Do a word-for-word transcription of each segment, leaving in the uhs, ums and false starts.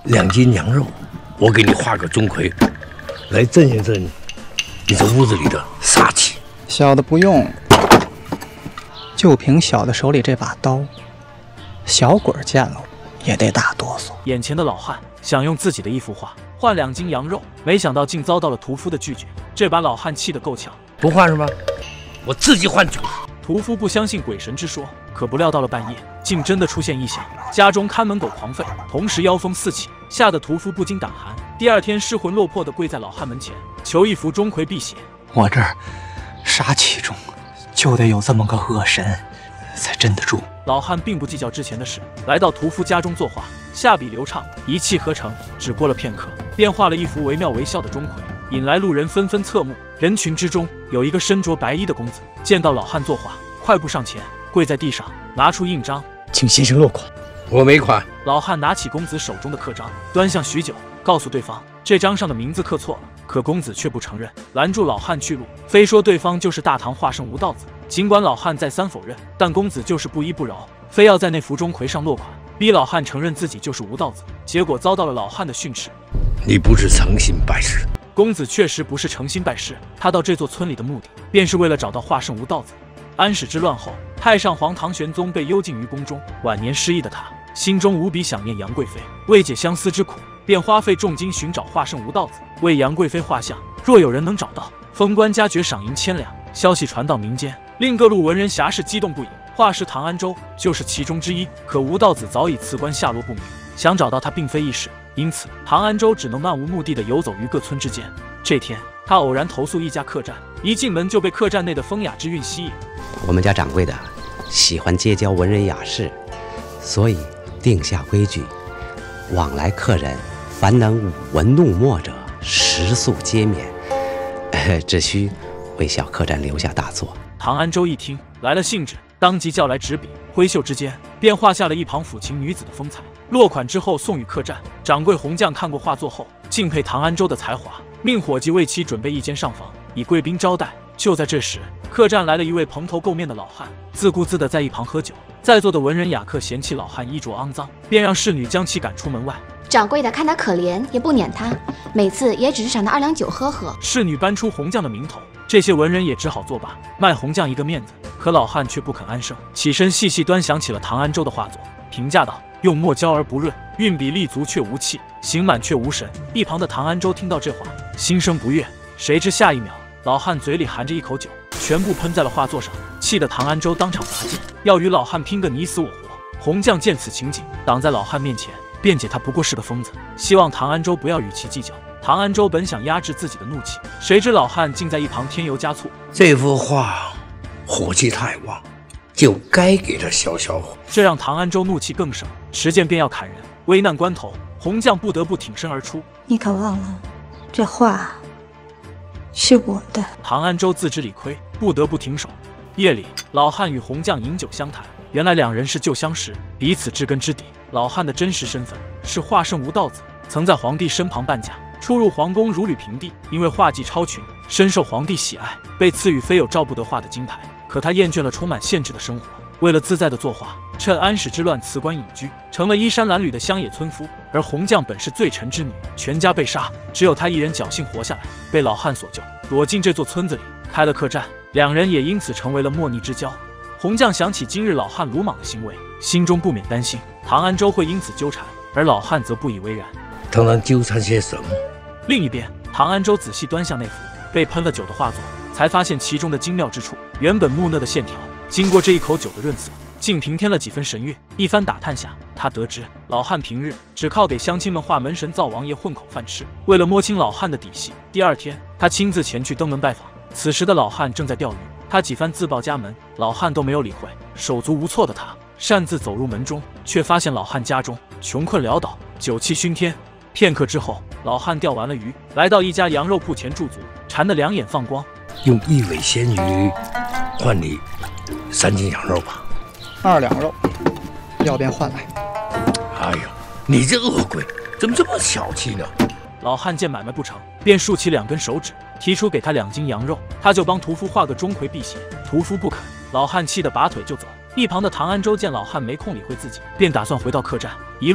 两斤羊肉，我给你画个钟馗，来镇一镇你这屋子里的煞气。 小的不用，就凭小的手里这把刀，小鬼见了也得打哆嗦。 眼前的老汉想用自己的一幅画换两斤羊肉，没想到竟遭到了屠夫的拒绝，这把老汉气得够呛。 不换是吧？我自己换主。 屠夫不相信鬼神之说，可不料到了半夜，竟真的出现异象，家中看门狗狂吠，同时妖风四起，吓得屠夫不禁胆寒。第二天失魂落魄地跪在老汉门前，求一幅钟馗辟邪。 我这儿杀气中就得有这么个恶神，才镇得住。 老汉并不计较之前的事，来到屠夫家中作画，下笔流畅，一气呵成。只过了片刻，便画了一幅惟妙惟肖的钟馗，引来路人纷纷侧目。人群之中有一个身着白衣的公子，见到老汉作画，快步上前，跪在地上，拿出印章， 请先生落款。 我没款。 老汉拿起公子手中的刻章，端详许久，告诉对方这章上的名字刻错了。可公子却不承认，拦住老汉去路，非说对方就是大唐画圣吴道子。尽管老汉再三否认，但公子就是不依不饶，非要在那幅钟馗上落款，逼老汉承认自己就是吴道子。结果遭到了老汉的训斥： 你不是诚心拜师。 公子确实不是诚心拜师，他到这座村里的目的，便是为了找到画圣吴道子。安史之乱后，太上皇唐玄宗被幽禁于宫中，晚年失忆的他，心中无比想念杨贵妃，为解相思之苦，便花费重金寻找画圣吴道子，为杨贵妃画像。若有人能找到，封官加爵赏银千两。消息传到民间，令各路文人侠士激动不已。画师唐安州就是其中之一。可吴道子早已辞官，下落不明，想找到他并非易事，因此唐安州只能漫无目的地游走于各村之间。这天，他偶然投宿一家客栈，一进门就被客栈内的风雅之韵吸引。 我们家掌柜的喜欢结交文人雅士，所以定下规矩，往来客人凡能舞文弄墨者，食宿皆免，呃、只需为小客栈留下大作。 唐安州一听来了兴致，当即叫来纸笔，挥袖之间便画下了一旁抚琴女子的风采。落款之后送与客栈，掌柜红将看过画作后，敬佩唐安州的才华，命伙计为其准备一间上房，以贵宾招待。就在这时，客栈来了一位蓬头垢面的老汉，自顾自地在一旁喝酒。在座的文人雅客嫌弃老汉衣着肮脏，便让侍女将其赶出门外。 掌柜的看他可怜，也不撵他，每次也只是赏他二两酒喝喝。 侍女搬出红将的名头，这些文人也只好作罢，卖红将一个面子。可老汉却不肯安生，起身细细端详起了唐安州的画作，评价道：用墨娇而不润，运笔立足却无气，形满却无神。一旁的唐安州听到这话，心生不悦。谁知下一秒，老汉嘴里含着一口酒，全部喷在了画作上，气得唐安州当场砸剑，要与老汉拼个你死我活。红将见此情景，挡在老汉面前，辩解他不过是个疯子，希望唐安州不要与其计较。唐安州本想压制自己的怒气，谁知老汉竟在一旁添油加醋。 这幅画火气太旺，就该给他消消火。 这让唐安州怒气更盛，持剑便要砍人。危难关头，红将不得不挺身而出。 你可忘了，这画是我的。 唐安州自知理亏，不得不停手。夜里，老汉与红将饮酒相谈，原来两人是旧相识，彼此知根知底。老汉的真实身份是画圣吴道子，曾在皇帝身旁伴驾，出入皇宫如履平地。因为画技超群，深受皇帝喜爱，被赐予非有赵不得画的金牌。可他厌倦了充满限制的生活，为了自在的作画，趁安史之乱辞官隐居，成了衣衫褴褛的乡野村夫。而红将本是罪臣之女，全家被杀，只有他一人侥幸活下来，被老汉所救，躲进这座村子里，开了客栈。两人也因此成为了莫逆之交。红将想起今日老汉鲁莽的行为，心中不免担心唐安州会因此纠缠，而老汉则不以为然。 他能纠缠些什么？ 另一边，唐安州仔细端详那幅被喷了酒的画作，才发现其中的精妙之处。原本木讷的线条，经过这一口酒的润色，竟平添了几分神韵。一番打探下，他得知老汉平日只靠给乡亲们画门神灶王爷混口饭吃。为了摸清老汉的底细，第二天他亲自前去登门拜访。此时的老汉正在钓鱼，他几番自报家门，老汉都没有理会。手足无措的他擅自走入门中，却发现老汉家中穷困潦倒，酒气熏天。片刻之后，老汉钓完了鱼，来到一家羊肉铺前驻足，馋得两眼放光。 用一尾鲜鱼换你三斤羊肉吧。 二两肉，要便换来。 哎呦，你这恶鬼怎么这么小气呢？ 老汉见买卖不成，便竖起两根手指，提出给他两斤羊肉，他就帮屠夫画个钟馗辟邪。屠夫不肯，老汉气得拔腿就走。一旁的唐安州见老汉没空理会自己，便打算回到客栈。一路上，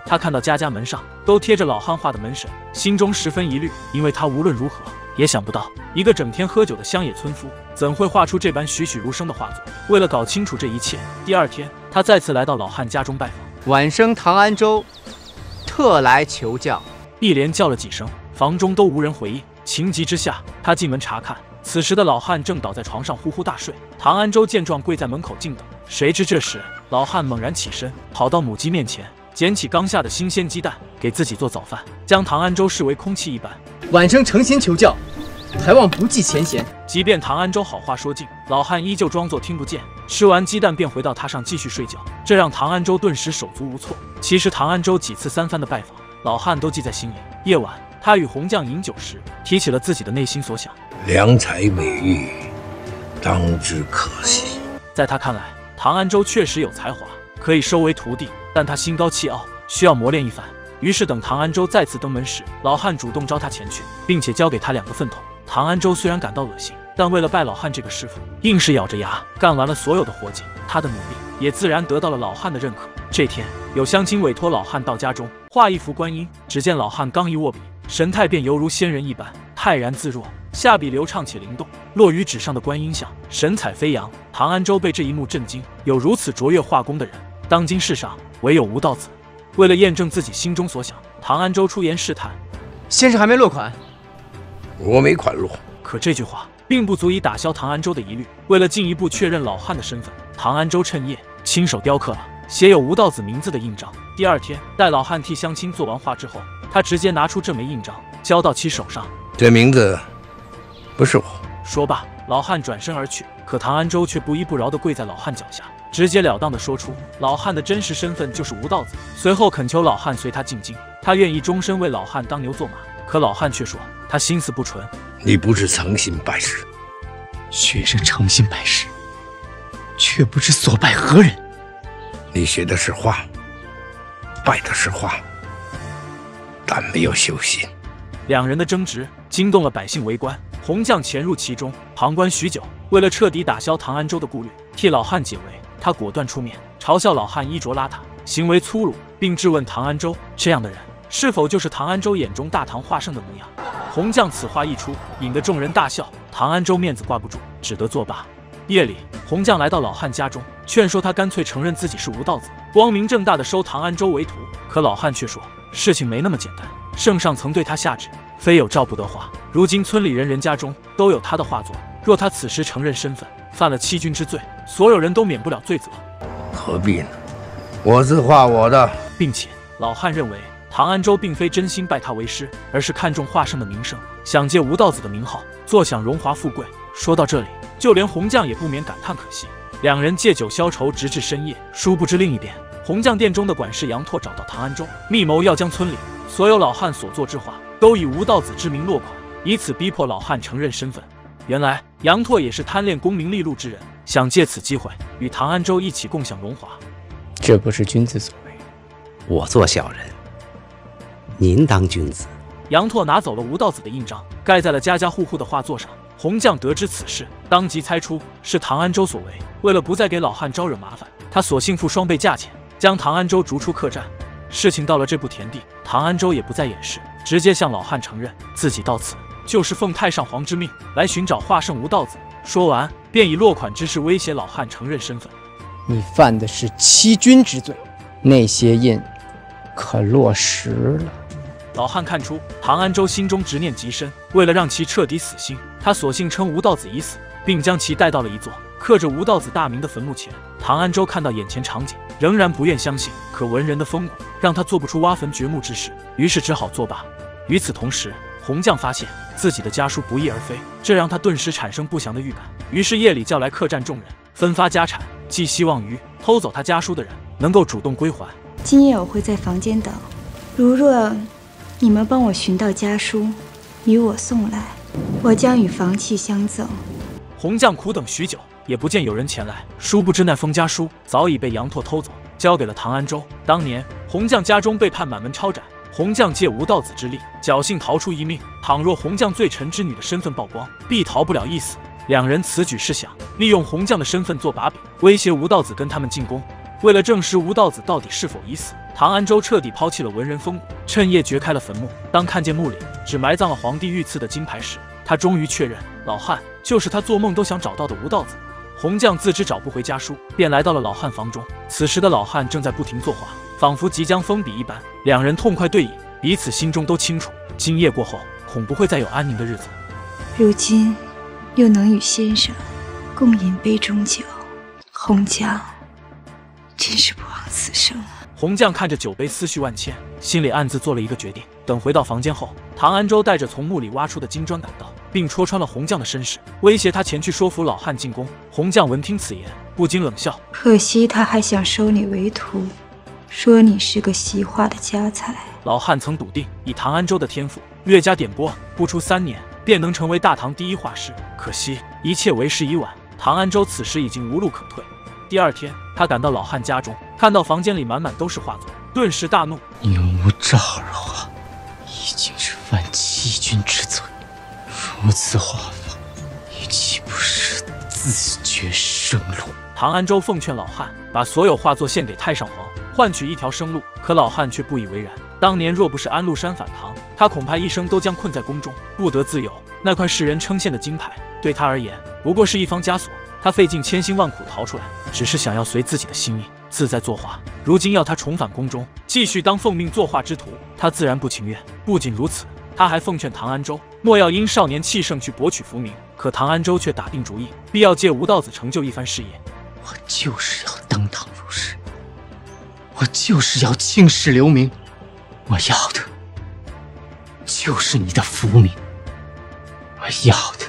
他看到家家门上都贴着老汉画的门神，心中十分疑虑，因为他无论如何也想不到，一个整天喝酒的乡野村夫怎会画出这般栩栩如生的画作。为了搞清楚这一切，第二天他再次来到老汉家中拜访。 晚生唐安州，特来求教。 一连叫了几声，房中都无人回应。情急之下，他进门查看，此时的老汉正倒在床上呼呼大睡。唐安州见状，跪在门口静等。谁知这时老汉猛然起身，跑到母鸡面前，捡起刚下的新鲜鸡蛋，给自己做早饭，将唐安州视为空气一般。 晚生诚心求教，还望不计前嫌。 即便唐安州好话说尽，老汉依旧装作听不见。吃完鸡蛋便回到榻上继续睡觉，这让唐安州顿时手足无措。其实唐安州几次三番的拜访，老汉都记在心里。夜晚，他与红酱饮酒时，提起了自己的内心所想： 良才美玉，当之可惜。 在他看来，唐安州确实有才华，可以收为徒弟，但他心高气傲，需要磨练一番。于是等唐安州再次登门时，老汉主动招他前去，并且交给他两个粪桶。唐安州虽然感到恶心，但为了拜老汉这个师傅，硬是咬着牙干完了所有的活计。他的努力也自然得到了老汉的认可。这天，有乡亲委托老汉到家中画一幅观音，只见老汉刚一握笔，神态便犹如仙人一般，泰然自若，下笔流畅且灵动，落于纸上的观音像神采飞扬。唐安州被这一幕震惊，有如此卓越画工的人，当今世上唯有吴道子。为了验证自己心中所想，唐安州出言试探：“ 先生还没落款？”“ 我没款落。” 可这句话并不足以打消唐安州的疑虑。为了进一步确认老汉的身份，唐安州趁夜亲手雕刻了写有吴道子名字的印章。第二天，待老汉替乡亲做完画之后，他直接拿出这枚印章交到其手上。 这名字不是我。 说罢，老汉转身而去。可唐安州却不依不饶地跪在老汉脚下，直截了当地说出老汉的真实身份就是吴道子。随后恳求老汉随他进京，他愿意终身为老汉当牛做马。可老汉却说他心思不纯。 你不是诚心拜师？ 学生诚心拜师，却不知所拜何人。 你学的是画，拜的是画，但没有修心。 两人的争执惊动了百姓围观，红将潜入其中旁观许久。为了彻底打消唐安州的顾虑，替老汉解围，他果断出面，嘲笑老汉衣着邋遢，行为粗鲁，并质问唐安州这样的人是否就是唐安州眼中大唐画圣的模样。红将此话一出，引得众人大笑，唐安州面子挂不住，只得作罢。夜里，红将来到老汉家中，劝说他干脆承认自己是吴道子，光明正大的收唐安州为徒。可老汉却说事情没那么简单，圣上曾对他下旨，非有诏不得画。如今村里人人家中都有他的画作，若他此时承认身份，犯了欺君之罪，所有人都免不了罪责。 何必呢？我自画我的。 并且老汉认为唐安州并非真心拜他为师，而是看重画圣的名声，想借吴道子的名号坐享荣华富贵。说到这里，就连红将也不免感叹可惜。两人借酒消愁，直至深夜。殊不知另一边，红将殿中的管事杨拓找到唐安州，密谋要将村里所有老汉所作之画都以吴道子之名落款，以此逼迫老汉承认身份。原来杨拓也是贪恋功名利禄之人，想借此机会与唐安州一起共享荣华。 这不是君子所为。 我做小人，您当君子。 杨拓拿走了吴道子的印章，盖在了家家户户的画作上。红将得知此事，当即猜出是唐安州所为。为了不再给老汉招惹麻烦，他索性付双倍价钱将唐安州逐出客栈。事情到了这步田地，唐安州也不再掩饰，直接向老汉承认自己到此就是奉太上皇之命来寻找画圣吴道子。说完，便以落款之事威胁老汉承认身份。 你犯的是欺君之罪，那些印可落实了。 老汉看出唐安州心中执念极深，为了让其彻底死心，他索性称吴道子已死，并将其带到了一座刻着吴道子大名的坟墓前。唐安州看到眼前场景，仍然不愿相信，可文人的风骨让他做不出挖坟掘墓之事，于是只好作罢。与此同时，红将发现自己的家书不翼而飞，这让他顿时产生不祥的预感。于是夜里叫来客栈众人，分发家产，寄希望于偷走他家书的人能够主动归还。 今夜我会在房间等，如若你们帮我寻到家书，与我送来，我将与房契相赠。 红将苦等许久，也不见有人前来。殊不知那封家书早已被杨拓偷走，交给了唐安州。当年红将家中被判满门抄斩，红将借吴道子之力，侥幸逃出一命。倘若红将罪臣之女的身份曝光，必逃不了一死。两人此举是想利用红将的身份做把柄，威胁吴道子跟他们进宫。为了证实吴道子到底是否已死， 唐安州彻底抛弃了文人风骨，趁夜掘开了坟墓。当看见墓里只埋葬了皇帝御赐的金牌时，他终于确认老汉就是他做梦都想找到的吴道子。红将自知找不回家书，便来到了老汉房中。此时的老汉正在不停作画，仿佛即将封笔一般。两人痛快对饮，彼此心中都清楚，今夜过后恐不会再有安宁的日子。 如今又能与先生共饮杯中酒，红将真是不枉此生啊！ 红将看着酒杯，思绪万千，心里暗自做了一个决定。等回到房间后，唐安州带着从墓里挖出的金砖赶到，并戳穿了红将的身世，威胁他前去说服老汉进宫。红将闻听此言，不禁冷笑： 可惜他还想收你为徒，说你是个习画的家才。 老汉曾笃定，以唐安州的天赋，略加点拨，不出三年便能成为大唐第一画师。可惜一切为时已晚，唐安州此时已经无路可退。第二天，他赶到老汉家中，看到房间里满满都是画作，顿时大怒： 用无照而画，已经是犯欺君之罪。如此画法，你岂不是自绝生路？ 唐安州奉劝老汉把所有画作献给太上皇，换取一条生路。可老汉却不以为然。当年若不是安禄山反唐，他恐怕一生都将困在宫中，不得自由。那块世人称羡的金牌，对他而言不过是一方枷锁。他费尽千辛万苦逃出来，只是想要随自己的心意自在作画。如今要他重返宫中，继续当奉命作画之徒，他自然不情愿。不仅如此，他还奉劝唐安州莫要因少年气盛去博取浮名。可唐安州却打定主意，必要借吴道子成就一番事业。 我就是要登堂入室，我就是要青史留名，我要的就是你的浮名，我要的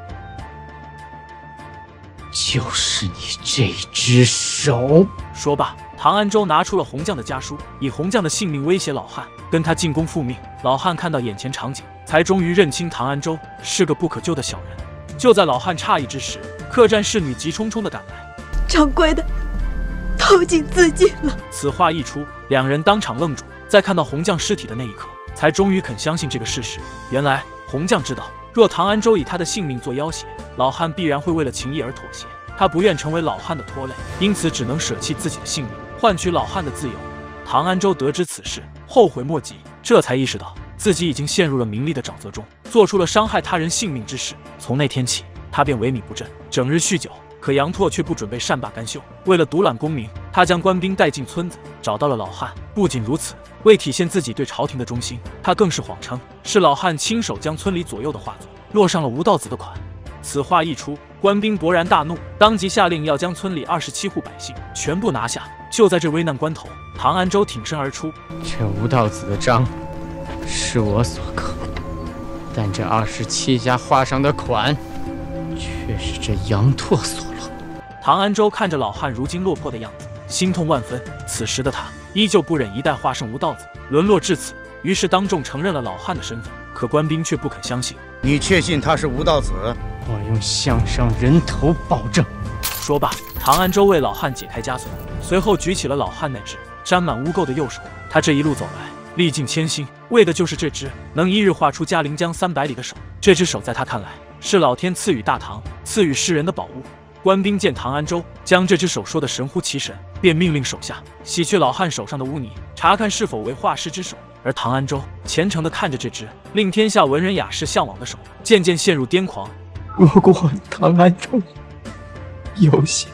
就是你这只手。 说罢，唐安州拿出了红将的家书，以红将的性命威胁老汉，跟他进宫复命。老汉看到眼前场景，才终于认清唐安州是个不可救的小人。就在老汉诧异之时，客栈侍女急匆匆地赶来： 掌柜的，投井自尽了。 此话一出，两人当场愣住，在看到红将尸体的那一刻，才终于肯相信这个事实。原来红将知道，若唐安州以他的性命做要挟，老汉必然会为了情义而妥协。他不愿成为老汉的拖累，因此只能舍弃自己的性命，换取老汉的自由。唐安州得知此事，后悔莫及，这才意识到自己已经陷入了名利的沼泽中，做出了伤害他人性命之事。从那天起，他便萎靡不振，整日酗酒。可杨拓却不准备善罢甘休，为了独揽功名，他将官兵带进村子，找到了老汉。不仅如此，为体现自己对朝廷的忠心，他更是谎称是老汉亲手将村里左右的画作落上了吴道子的款。此话一出，官兵勃然大怒，当即下令要将村里二十七户百姓全部拿下。就在这危难关头，唐安州挺身而出： 这吴道子的章是我所刻，但这二十七家画上的款却是这杨拓所落。 唐安州看着老汉如今落魄的样子，心痛万分。此时的他依旧不忍一代画圣吴道子沦落至此，于是当众承认了老汉的身份。可官兵却不肯相信。 你确信他是吴道子？ 我用项上人头保证。 说罢，唐安州为老汉解开枷锁，随后举起了老汉那只沾满污垢的右手。他这一路走来，历尽千辛，为的就是这只能一日画出嘉陵江三百里的手。这只手在他看来，是老天赐予大唐、赐予世人的宝物。官兵见唐安州将这只手说得神乎其神，便命令手下洗去老汉手上的污泥，查看是否为画师之手。而唐安州虔诚地看着这只令天下文人雅士向往的手，渐渐陷入癫狂。 如果唐安州有幸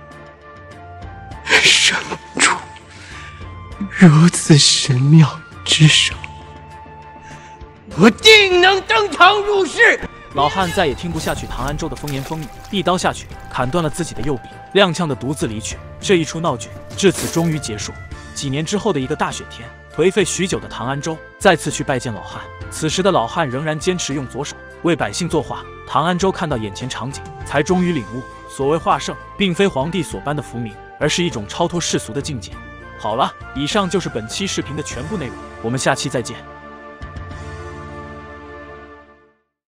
生出如此神妙之手，我定能登堂入室。 老汉再也听不下去唐安州的风言风语，一刀下去砍断了自己的右臂，踉跄的独自离去。这一出闹剧至此终于结束。几年之后的一个大雪天，颓废许久的唐安州再次去拜见老汉。此时的老汉仍然坚持用左手为百姓作画。唐安州看到眼前场景，才终于领悟，所谓画圣并非皇帝所颁的浮名，而是一种超脱世俗的境界。好了，以上就是本期视频的全部内容，我们下期再见。